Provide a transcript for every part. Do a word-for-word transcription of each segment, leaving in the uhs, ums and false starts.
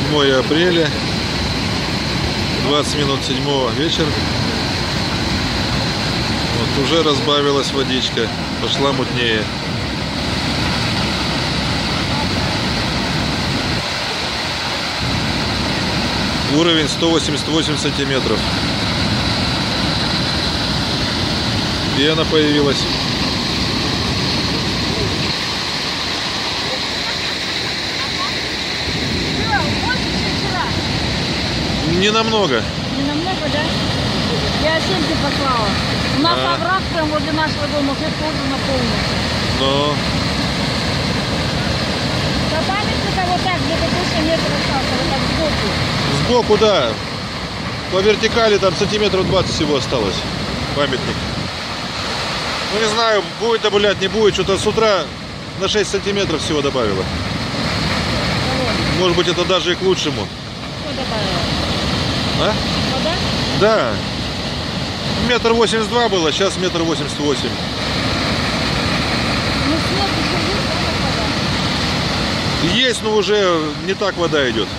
седьмое апреля, двадцать минут седьмого вечера. Вот, уже разбавилась водичка, пошла мутнее. Уровень сто восемьдесят восемь сантиметров. Пена появилась. Не намного. Не намного, да? Я оценки послала. У нас А. овраг прям возле нашего дома уже тоже наполнился. Но До памятника вот так, где-то больше метра остался, вот так сбоку. сбоку, да. По вертикали там сантиметров двадцать всего осталось. Памятник. Ну не знаю, будет обулять, не будет. Что-то с утра на шесть сантиметров всего добавило. Может быть, это даже и к лучшему. Что добавила? А? Вода? Да. Метр восемьдесят два было, сейчас метр восемьдесят восемь. Ну снег еще есть, да, как вода? Есть, но уже не так вода идет.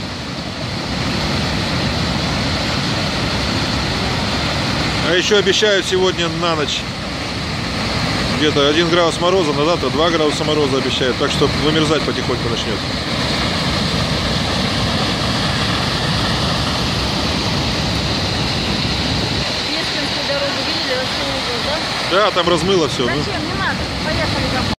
А еще обещают сегодня на ночь где-то один градус мороза, на завтра два градуса мороза обещают. Так что вымерзать потихоньку начнет. Песчинскую дорогу видели, рассылку, да? Да, там размыло все. Зачем? Не надо. Поехали домой.